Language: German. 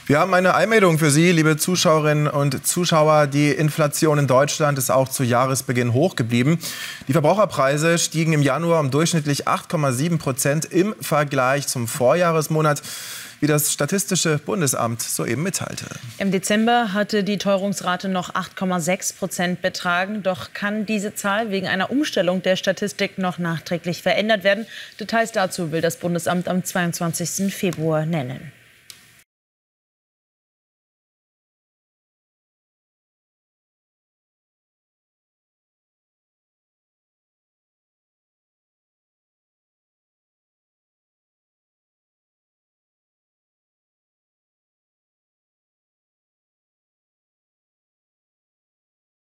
Wir haben eine Einmeldung für Sie, liebe Zuschauerinnen und Zuschauer. Die Inflation in Deutschland ist auch zu Jahresbeginn hoch geblieben. Die Verbraucherpreise stiegen im Januar um durchschnittlich 8,7% im Vergleich zum Vorjahresmonat, wie das Statistische Bundesamt soeben mitteilte. Im Dezember hatte die Teuerungsrate noch 8,6% betragen. Doch kann diese Zahl wegen einer Umstellung der Statistik noch nachträglich verändert werden. Details dazu will das Bundesamt am 22. Februar nennen.